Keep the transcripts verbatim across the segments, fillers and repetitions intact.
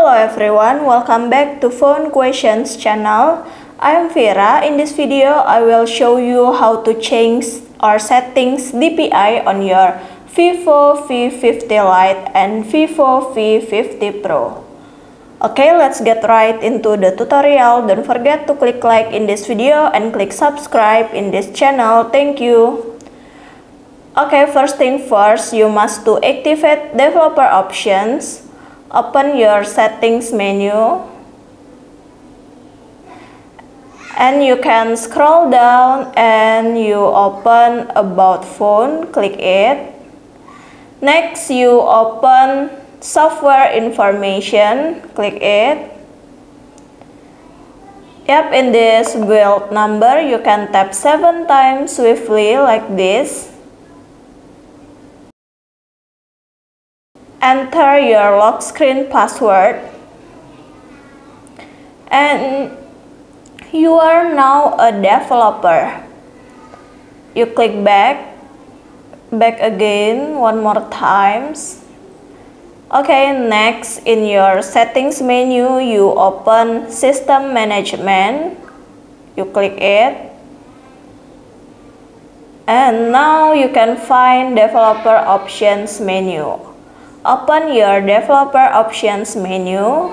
Hello everyone, welcome back to Phone Questions channel. I'm Vera. In this video, I will show you how to change or settings D P I on your Vivo V fifty Lite and Vivo V fifty Pro. Okay, let's get right into the tutorial. Don't forget to click like in this video and click subscribe in this channel. Thank you. Okay, first thing first, you must to activate developer options. Open your settings menu and you can scroll down and you open about phone, click it. Next, you open software information, click it. Yep, in this build number you can tap seven times swiftly like this. Enter your lock screen password and you are now a developer. You click back, back again one more times. Okay, next in your settings menu you open system management, you click it. And now you can find developer options menu. Open your developer options menu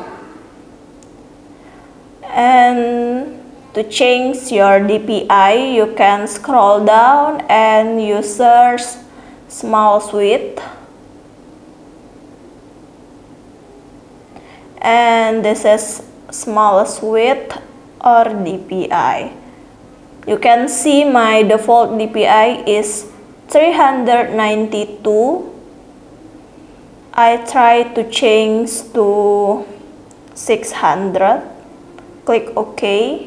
and to change your D P I you can scroll down and you search small suite, and this is small suite or D P I. You can see my default D P I is three hundred ninety-two. I try to change to six hundred, click OK,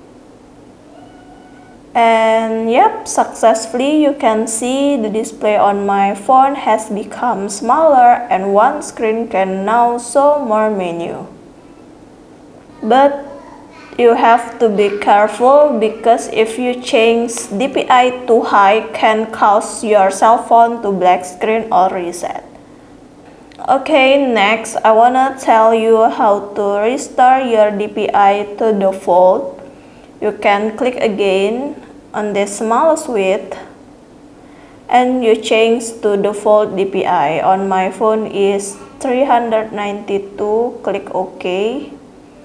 and yep, successfully you can see the display on my phone has become smaller and one screen can now show more menu. But you have to be careful because if you change D P I too high can cause your cell phone to black screen or reset. Okay, next I wanna tell you how to restore your D P I to default. You can click again on this small suite and you change to default D P I. On my phone is three hundred ninety-two, click OK.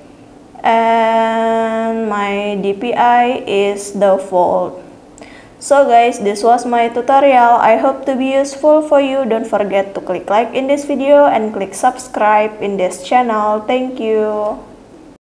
And my D P I is default. So guys, this was my tutorial. I hope to be useful for you. Don't forget to click like in this video and click subscribe in this channel. Thank you.